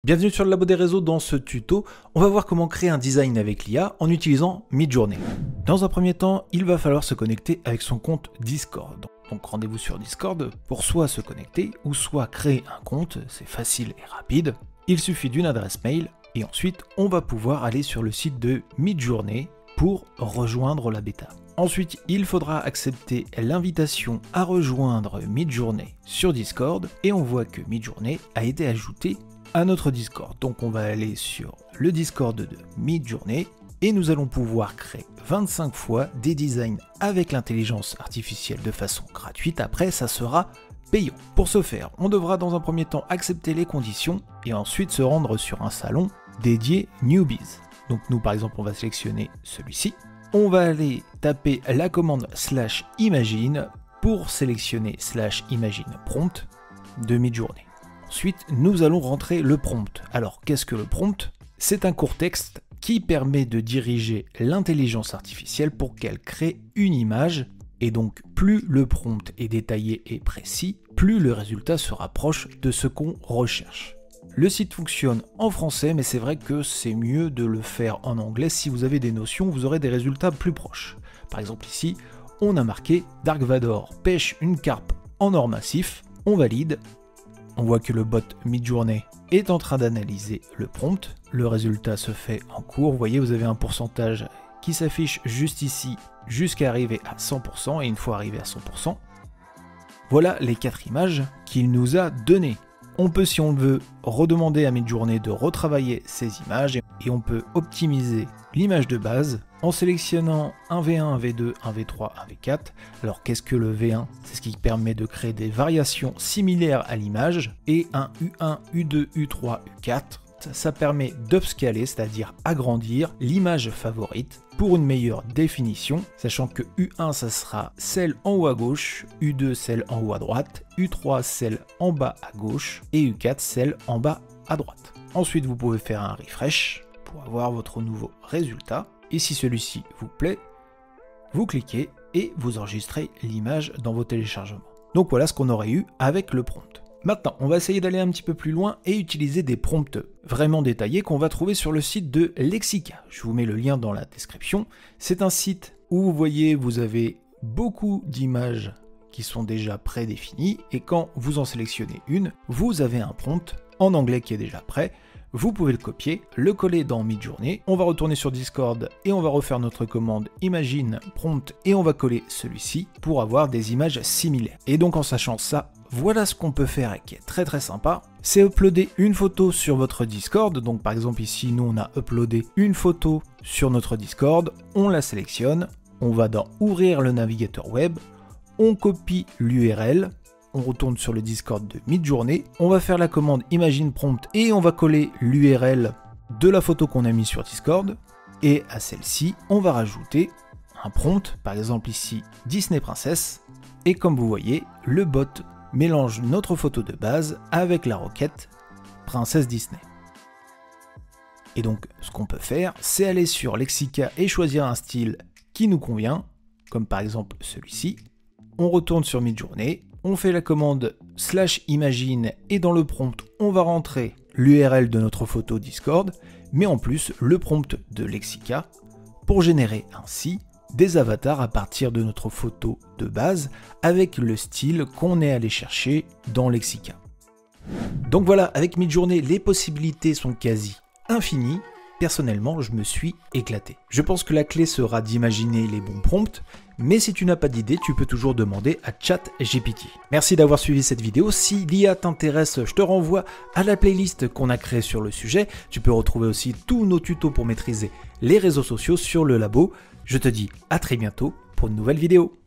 Bienvenue sur le Labo des réseaux. Dans ce tuto, on va voir comment créer un design avec l'IA en utilisant Midjourney. Dans un premier temps, il va falloir se connecter avec son compte Discord. Donc rendez-vous sur Discord pour soit se connecter ou soit créer un compte, c'est facile et rapide. Il suffit d'une adresse mail et ensuite on va pouvoir aller sur le site de Midjourney pour rejoindre la bêta. Ensuite, il faudra accepter l'invitation à rejoindre Midjourney sur Discord et on voit que Midjourney a été ajouté à notre Discord. Donc on va aller sur le Discord de Midjourney et nous allons pouvoir créer 25 fois des designs avec l'intelligence artificielle de façon gratuite. Après, ça sera payant. Pour ce faire, on devra dans un premier temps accepter les conditions et ensuite se rendre sur un salon dédié Newbies. Donc nous par exemple, on va sélectionner celui-ci. On va aller taper la commande /imagine pour sélectionner /imagine prompt de Midjourney. Ensuite, nous allons rentrer le prompt. Alors, qu'est-ce que le prompt? C'est un court texte qui permet de diriger l'intelligence artificielle pour qu'elle crée une image. Et donc, plus le prompt est détaillé et précis, plus le résultat se rapproche de ce qu'on recherche. Le site fonctionne en français, mais c'est vrai que c'est mieux de le faire en anglais. Si vous avez des notions, vous aurez des résultats plus proches. Par exemple, ici, on a marqué « Dark Vador pêche une carpe en or massif ». On valide. On voit que le bot Midjourney est en train d'analyser le prompt. Le résultat se fait en cours. Vous voyez, vous avez un pourcentage qui s'affiche juste ici jusqu'à arriver à 100%. Et une fois arrivé à 100%, voilà les 4 images qu'il nous a données. On peut, si on veut, redemander à Midjourney de retravailler ces images et on peut optimiser l'image de base en sélectionnant un V1, un V2, un V3, un V4. Alors qu'est-ce que le V1? C'est ce qui permet de créer des variations similaires à l'image. Et un U1, U2, U3, U4, ça permet d'upscaler, c'est-à-dire agrandir l'image favorite pour une meilleure définition, sachant que U1 ça sera celle en haut à gauche, U2 celle en haut à droite, U3 celle en bas à gauche et U4 celle en bas à droite. Ensuite vous pouvez faire un refresh pour avoir votre nouveau résultat. Et si celui-ci vous plaît, vous cliquez et vous enregistrez l'image dans vos téléchargements. Donc voilà ce qu'on aurait eu avec le prompt. Maintenant, on va essayer d'aller un petit peu plus loin et utiliser des prompts vraiment détaillés qu'on va trouver sur le site de Lexica. Je vous mets le lien dans la description. C'est un site où vous voyez, vous avez beaucoup d'images qui sont déjà prédéfinies et quand vous en sélectionnez une, vous avez un prompt en anglais qui est déjà prêt. Vous pouvez le copier, le coller dans Midjourney. On va retourner sur Discord et on va refaire notre commande imagine prompt et on va coller celui-ci pour avoir des images similaires. Et donc en sachant ça, voilà ce qu'on peut faire et qui est très sympa. C'est uploader une photo sur votre Discord. Donc par exemple ici, nous on a uploadé une photo sur notre Discord. On la sélectionne, on va dans ouvrir le navigateur web, on copie l'URL. On retourne sur le Discord de Midjourney, on va faire la commande imagine prompt et on va coller l'URL de la photo qu'on a mis sur Discord. Et à celle-ci, on va rajouter un prompt, par exemple ici Disney Princess. Et comme vous voyez, le bot mélange notre photo de base avec la requête Princesse Disney. Et donc, ce qu'on peut faire, c'est aller sur Lexica et choisir un style qui nous convient, comme par exemple celui-ci. On retourne sur Midjourney. On fait la commande /imagine et dans le prompt, on va rentrer l'URL de notre photo Discord, mais en plus le prompt de Lexica pour générer ainsi des avatars à partir de notre photo de base avec le style qu'on est allé chercher dans Lexica. Donc voilà, avec Midjourney, les possibilités sont quasi infinies. Personnellement, je me suis éclaté. Je pense que la clé sera d'imaginer les bons prompts, mais si tu n'as pas d'idée, tu peux toujours demander à ChatGPT. Merci d'avoir suivi cette vidéo. Si l'IA t'intéresse, je te renvoie à la playlist qu'on a créée sur le sujet. Tu peux retrouver aussi tous nos tutos pour maîtriser les réseaux sociaux sur le labo. Je te dis à très bientôt pour une nouvelle vidéo.